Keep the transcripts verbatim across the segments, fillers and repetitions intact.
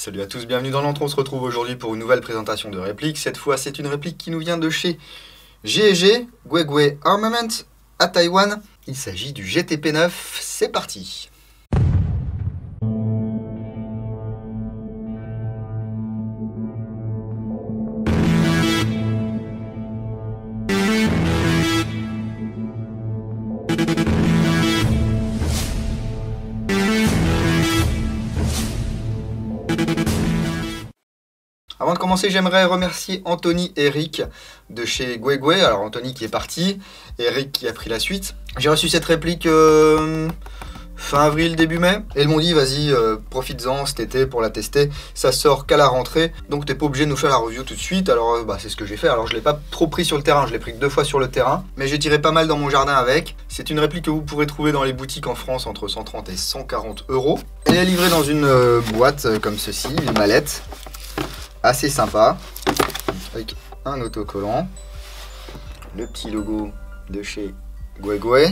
Salut à tous, bienvenue dans l'Entre, on se retrouve aujourd'hui pour une nouvelle présentation de réplique. Cette fois, c'est une réplique qui nous vient de chez G et G, Guigui Armament, à Taïwan. Il s'agit du G T P neuf, c'est parti. Avant de commencer, j'aimerais remercier Anthony et Eric de chez Guigui. Alors Anthony qui est parti, et Eric qui a pris la suite. J'ai reçu cette réplique euh, fin avril, début mai. Et ils m'ont dit, vas-y, euh, profites-en cet été pour la tester. Ça sort qu'à la rentrée, donc t'es pas obligé de nous faire la review tout de suite. Alors euh, bah, c'est ce que j'ai fait. Alors je l'ai pas trop pris sur le terrain, je l'ai pris que deux fois sur le terrain. Mais j'ai tiré pas mal dans mon jardin avec. C'est une réplique que vous pourrez trouver dans les boutiques en France entre cent trente et cent quarante euros. Elle est livrée dans une euh, boîte euh, comme ceci, une mallette. Assez sympa, avec un autocollant, le petit logo de chez Guigui. Voilà.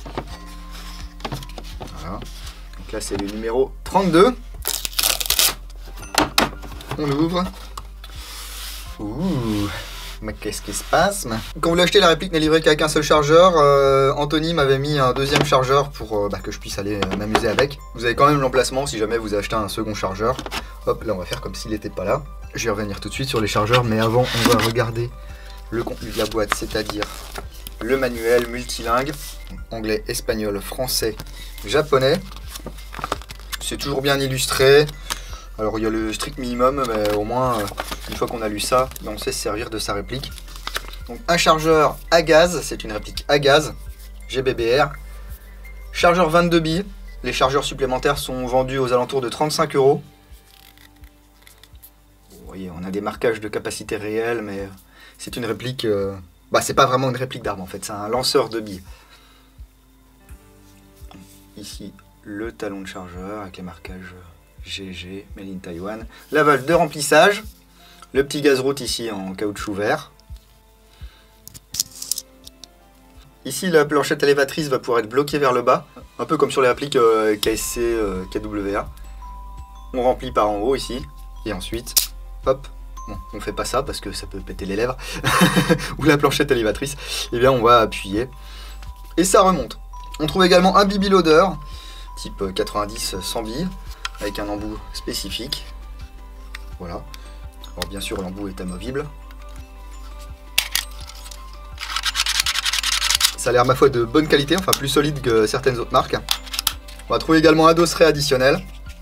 Donc là c'est le numéro trente-deux. On l'ouvre. Ouh, mais qu'est-ce qui se passe? Quand vous l'achetez, la réplique n'est livrée qu'avec un seul chargeur. Euh, Anthony m'avait mis un deuxième chargeur pour euh, bah, que je puisse aller euh, m'amuser avec. Vous avez quand même l'emplacement si jamais vous achetez un second chargeur. Hop, là on va faire comme s'il n'était pas là. Je vais revenir tout de suite sur les chargeurs, mais avant on va regarder le contenu de la boîte, c'est-à-dire le manuel multilingue, anglais, espagnol, français, japonais. C'est toujours bien illustré. Alors il y a le strict minimum, mais au moins une fois qu'on a lu ça, on sait se servir de sa réplique. Donc un chargeur à gaz, c'est une réplique à gaz, G B B R. Chargeur vingt-deux billes, les chargeurs supplémentaires sont vendus aux alentours de trente-cinq euros. Vous voyez, on a des marquages de capacité réelle, mais c'est une réplique... Euh... Bah, c'est pas vraiment une réplique d'arme, en fait. C'est un lanceur de billes. Ici, le talon de chargeur avec les marquages G G, Made in Taiwan. La valve de remplissage. Le petit gaz-route ici en caoutchouc vert. Ici, la planchette élévatrice va pouvoir être bloquée vers le bas. Un peu comme sur les répliques euh, K S C, euh, K W A. On remplit par en haut ici. Et ensuite... Hop, bon, on fait pas ça parce que ça peut péter les lèvres, ou la planchette élévatrice, et bien on va appuyer, et ça remonte. On trouve également un bibi loader, type quatre-vingt-dix cent billes, avec un embout spécifique, voilà. Alors bien sûr l'embout est amovible. Ça a l'air ma foi de bonne qualité, enfin plus solide que certaines autres marques. On va trouver également un dosseret additionnel,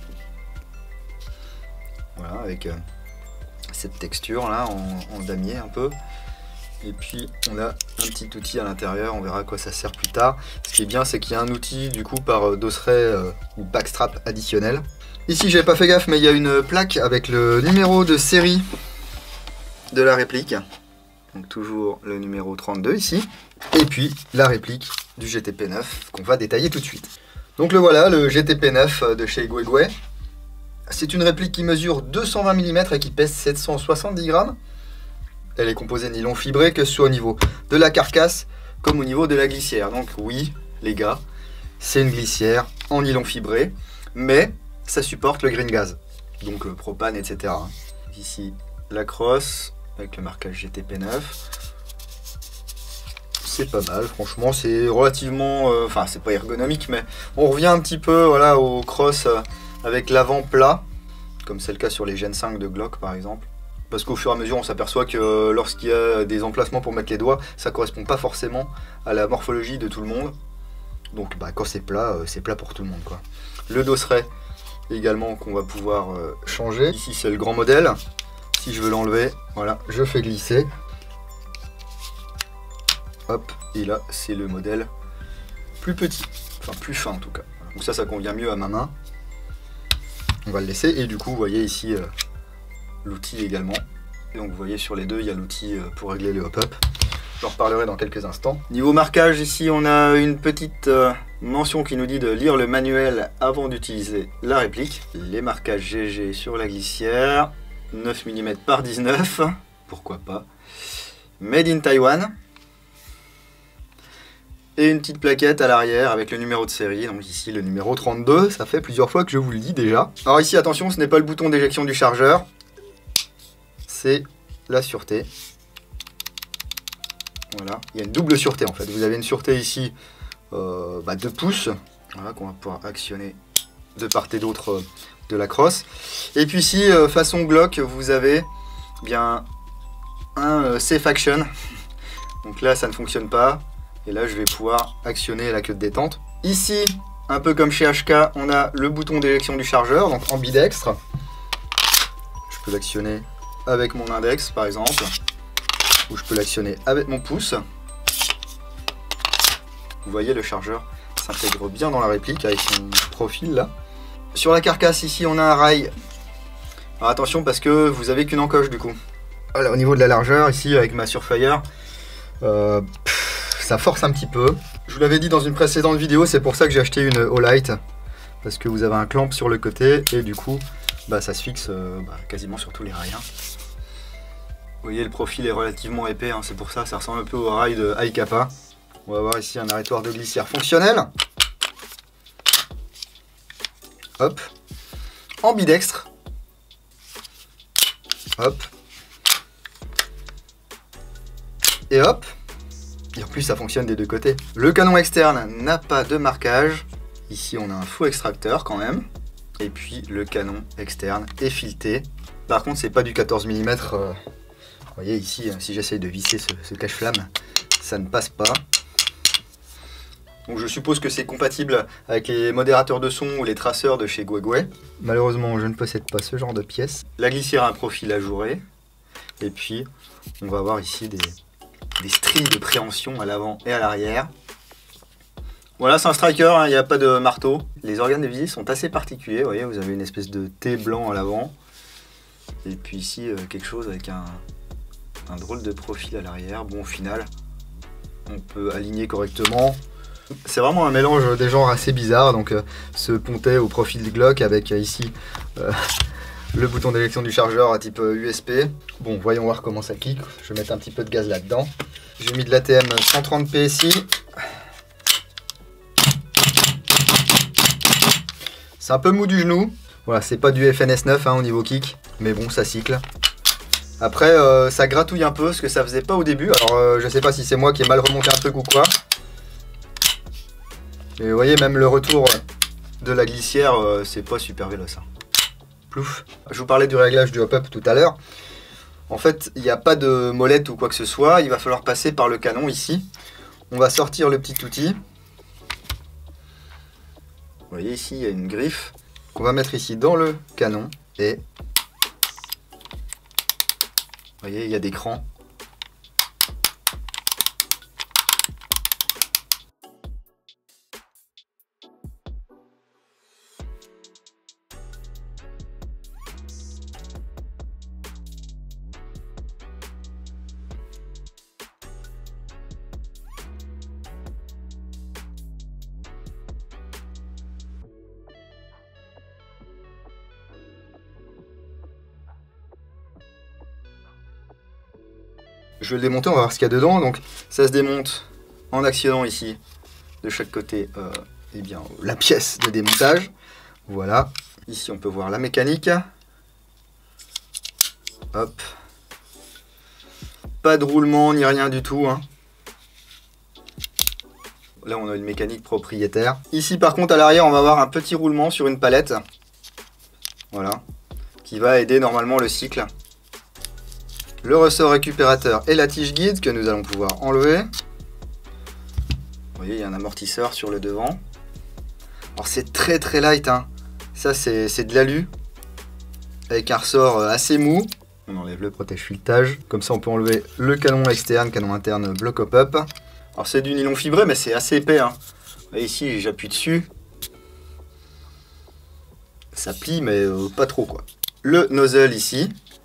voilà, avec... Euh, cette texture là en, en damier un peu, et puis on a un petit outil à l'intérieur, on verra à quoi ça sert plus tard. Ce qui est bien, c'est qu'il y a un outil du coup par dosseret euh, ou backstrap additionnel. Ici j'avais pas fait gaffe, mais il y a une plaque avec le numéro de série de la réplique, donc toujours le numéro trente-deux ici, et puis la réplique du G T P neuf qu'on va détailler tout de suite. Donc le voilà, le G T P neuf de chez Guigui. C'est une réplique qui mesure deux cent vingt millimètres et qui pèse sept cent soixante-dix grammes. Elle est composée de nylon fibré, que ce soit au niveau de la carcasse comme au niveau de la glissière. Donc oui, les gars, c'est une glissière en nylon fibré, mais ça supporte le green gas, donc le propane, et cetera. Ici, la crosse avec le marquage G T P neuf. C'est pas mal, franchement, c'est relativement... Euh, enfin, c'est pas ergonomique, mais on revient un petit peu voilà, aux crosses... Euh, avec l'avant plat, comme c'est le cas sur les Gen cinq de Glock par exemple. Parce qu'au fur et à mesure on s'aperçoit que lorsqu'il y a des emplacements pour mettre les doigts, ça correspond pas forcément à la morphologie de tout le monde. Donc bah, quand c'est plat, euh, c'est plat pour tout le monde quoi. Le dosseret également qu'on va pouvoir euh, changer. Ici c'est le grand modèle. Si je veux l'enlever, voilà, je fais glisser. Hop, et là c'est le modèle plus petit, enfin plus fin en tout cas. Donc ça, ça convient mieux à ma main. On va le laisser, et du coup vous voyez ici euh, l'outil également, et donc vous voyez sur les deux il y a l'outil euh, pour régler le hop-up. J'en reparlerai dans quelques instants. Niveau marquage, ici on a une petite euh, mention qui nous dit de lire le manuel avant d'utiliser la réplique. Les marquages G G sur la glissière, neuf millimètres par dix-neuf, pourquoi pas. Made in Taiwan. Et une petite plaquette à l'arrière avec le numéro de série, donc ici le numéro trente-deux, ça fait plusieurs fois que je vous le dis déjà. Alors ici attention, ce n'est pas le bouton d'éjection du chargeur, c'est la sûreté. Voilà, il y a une double sûreté en fait, vous avez une sûreté ici euh, bah, deux pouces, voilà, qu'on va pouvoir actionner de part et d'autre euh, de la crosse. Et puis ici, euh, façon Glock, vous avez bien un euh, Safe Action, donc là ça ne fonctionne pas. Et là, je vais pouvoir actionner la queue de détente. Ici, un peu comme chez H K, on a le bouton d'éjection du chargeur, donc ambidextre. Je peux l'actionner avec mon index, par exemple. Ou je peux l'actionner avec mon pouce. Vous voyez, le chargeur s'intègre bien dans la réplique avec son profil, là. Sur la carcasse, ici, on a un rail. Alors attention, parce que vous avez qu'une encoche, du coup. Alors, au niveau de la largeur, ici, avec ma Surefire... Euh, ça force un petit peu. Je vous l'avais dit dans une précédente vidéo, c'est pour ça que j'ai acheté une Olight, parce que vous avez un clamp sur le côté et du coup bah, ça se fixe euh, bah, quasiment sur tous les rails. Hein. Vous voyez, le profil est relativement épais, hein, c'est pour ça, ça ressemble un peu au rail de High Kappa. On va avoir ici un arrêtoir de glissière fonctionnel. Hop. Ambidextre. Hop. Et hop. Et en plus ça fonctionne des deux côtés. Le canon externe n'a pas de marquage. Ici on a un faux extracteur quand même. Et puis le canon externe est fileté. Par contre c'est pas du quatorze millimètres. Euh, vous voyez ici, si j'essaye de visser ce, ce cache-flamme, ça ne passe pas. Donc je suppose que c'est compatible avec les modérateurs de son ou les traceurs de chez Guegui. Malheureusement je ne possède pas ce genre de pièce. La glissière a un profil ajouré. Et puis on va avoir ici des... des stries de préhension à l'avant et à l'arrière. Voilà, c'est un striker, il hein, n'y a pas de marteau. Les organes de visée sont assez particuliers, vous voyez, vous avez une espèce de T blanc à l'avant. Et puis ici, euh, quelque chose avec un, un drôle de profil à l'arrière. Bon, au final, on peut aligner correctement. C'est vraiment un mélange des genres assez bizarre, donc euh, ce pontet au profil Glock avec euh, ici... Euh, le bouton d'éjection du chargeur à type U S P. Bon, voyons voir comment ça kick. Je vais mettre un petit peu de gaz là-dedans. J'ai mis de l'A T M cent trente P S I. C'est un peu mou du genou. Voilà, c'est pas du F N S neuf hein, au niveau kick. Mais bon, ça cycle. Après, euh, ça gratouille un peu, ce que ça faisait pas au début. Alors, euh, je sais pas si c'est moi qui ai mal remonté un truc ou quoi. Et vous voyez, même le retour de la glissière, euh, c'est pas super véloce. Hein. Plouf. Je vous parlais du réglage du hop-up tout à l'heure. En fait, il n'y a pas de molette ou quoi que ce soit. Il va falloir passer par le canon ici. On va sortir le petit outil. Vous voyez ici, il y a une griffe qu'on va mettre ici dans le canon. Et vous voyez, il y a des crans. Je vais le démonter, on va voir ce qu'il y a dedans. Donc ça se démonte en actionnant ici de chaque côté euh, eh bien, la pièce de démontage. Voilà. Ici on peut voir la mécanique. Hop. Pas de roulement ni rien du tout. Hein. Là on a une mécanique propriétaire. Ici par contre à l'arrière on va avoir un petit roulement sur une palette. Voilà. Qui va aider normalement le cycle. Le ressort récupérateur et la tige guide que nous allons pouvoir enlever. Vous voyez, il y a un amortisseur sur le devant. Alors c'est très très light, hein. Ça c'est de l'alu avec un ressort assez mou. On enlève le protège-filetage. Comme ça on peut enlever le canon externe, canon interne bloc hop-up. Alors c'est du nylon fibré mais c'est assez épais. Hein. Et ici j'appuie dessus. Ça plie mais euh, pas trop quoi. Le nozzle ici.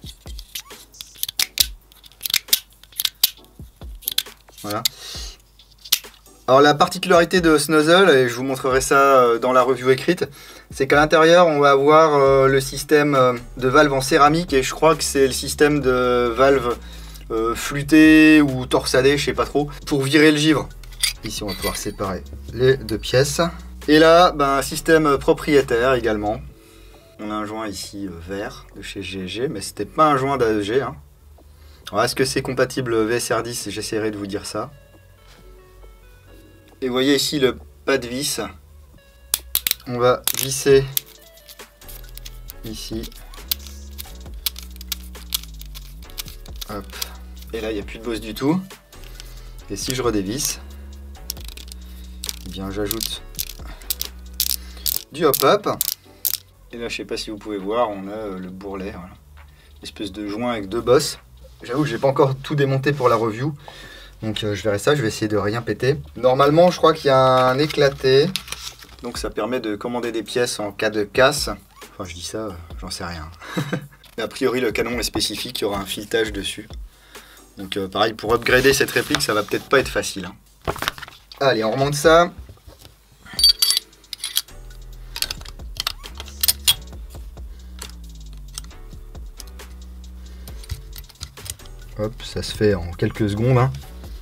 Voilà. Alors la particularité de ce nozzle, et je vous montrerai ça dans la review écrite, c'est qu'à l'intérieur on va avoir euh, le système de valve en céramique et je crois que c'est le système de valve euh, flûté ou torsadé, je sais pas trop, pour virer le givre. Ici, on va pouvoir séparer les deux pièces. Et là, ben, un système propriétaire également. On a un joint ici euh, vert de chez G G, mais c'était pas un joint d'A E G. Hein. Est-ce que c'est compatible V S R dix? J'essaierai de vous dire ça. Et vous voyez ici le pas de vis. On va visser ici. Hop. Et là, il n'y a plus de bosse du tout. Et si je redévisse, eh bien j'ajoute du hop-hop. Et là, je sais pas si vous pouvez voir, on a le bourrelet. Voilà. Une espèce de joint avec deux bosses. J'avoue que j'ai pas encore tout démonté pour la review. Donc euh, je verrai ça, je vais essayer de rien péter. Normalement, je crois qu'il y a un éclaté. Donc ça permet de commander des pièces en cas de casse. Enfin, je dis ça, euh, j'en sais rien. Mais a priori, le canon est spécifique, il y aura un filetage dessus. Donc euh, pareil, pour upgrader cette réplique, ça va peut-être pas être facile. Hein. Allez, on remonte ça. Hop, ça se fait en quelques secondes. Hein.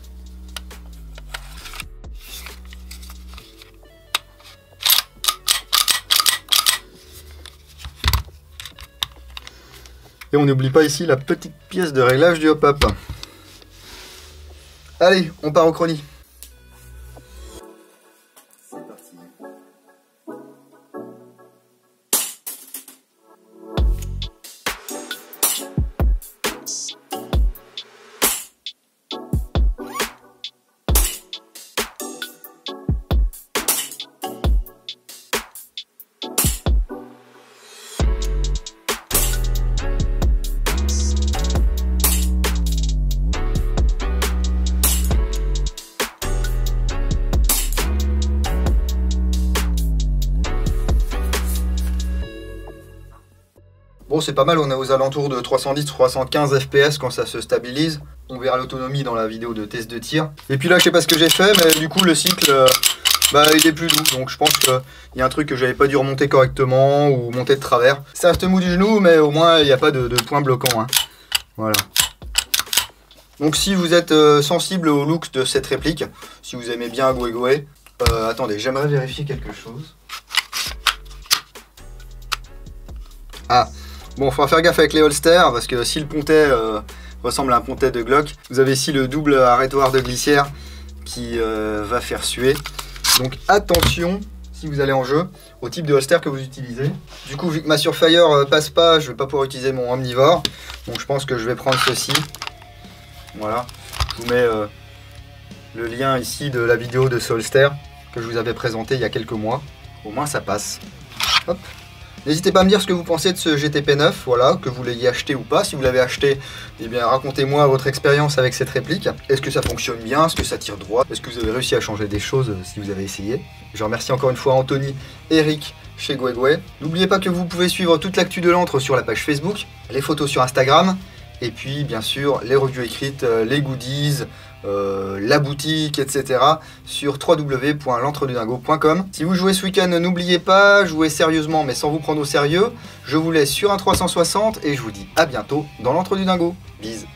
Et on n'oublie pas ici la petite pièce de réglage du hop-hop. Allez, on part au chrony. C'est parti. Bon, c'est pas mal, on est aux alentours de trois cent dix à trois cent quinze F P S quand ça se stabilise. On verra l'autonomie dans la vidéo de test de tir. Et puis là, je sais pas ce que j'ai fait, mais du coup, le cycle, euh, bah, il est plus doux. Donc je pense qu'il y a un truc que j'avais pas dû remonter correctement ou monter de travers. Ça reste mou du genou, mais au moins, il n'y a pas de, de point bloquant. Hein. Voilà. Donc si vous êtes euh, sensible au look de cette réplique, si vous aimez bien Goué-Goué, euh, attendez, j'aimerais vérifier quelque chose. Ah, bon, il faudra faire gaffe avec les holsters, parce que si le pontet euh, ressemble à un pontet de Glock, vous avez ici le double arrêtoir de glissière qui euh, va faire suer. Donc attention, si vous allez en jeu, au type de holster que vous utilisez. Du coup, vu que ma Surefire euh, passe pas, je vais pas pouvoir utiliser mon omnivore. Donc je pense que je vais prendre ceci. Voilà, je vous mets euh, le lien ici de la vidéo de ce holster que je vous avais présenté il y a quelques mois. Au moins ça passe. Hop. N'hésitez pas à me dire ce que vous pensez de ce G T P neuf, voilà, que vous l'ayez acheté ou pas. Si vous l'avez acheté, eh bien racontez-moi votre expérience avec cette réplique. Est-ce que ça fonctionne bien? Est-ce que ça tire droit? Est-ce que vous avez réussi à changer des choses si vous avez essayé? Je remercie encore une fois Anthony, Eric chez Goué-Goué. N'oubliez pas que vous pouvez suivre toute l'actu de l'antre sur la page Facebook, les photos sur Instagram, et puis bien sûr les revues écrites, les goodies, Euh, la boutique, et cetera sur w w w point l'entredudingo point com. Si vous jouez ce week-end, n'oubliez pas, jouez sérieusement mais sans vous prendre au sérieux. Je vous laisse sur un trois cent soixante et je vous dis à bientôt dans l'Entre du Dingo. Bise.